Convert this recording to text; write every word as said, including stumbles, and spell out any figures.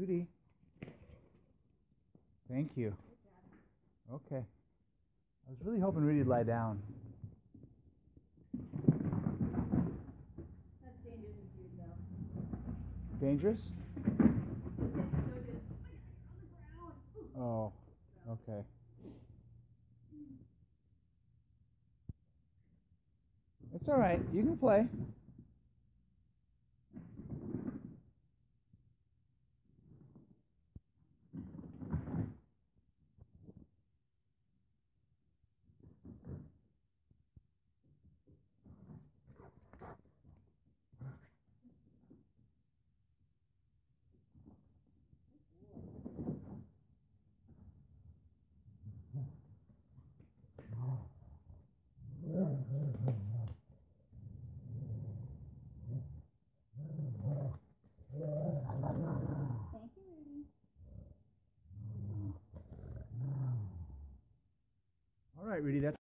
Rudy. Thank you. Okay. I was really hoping Rudy'd lie down. That's dangerous with Jude, though. Dangerous? Oh, okay. It's all right. You can play. Thank you, Rudy. All right, Rudy. That's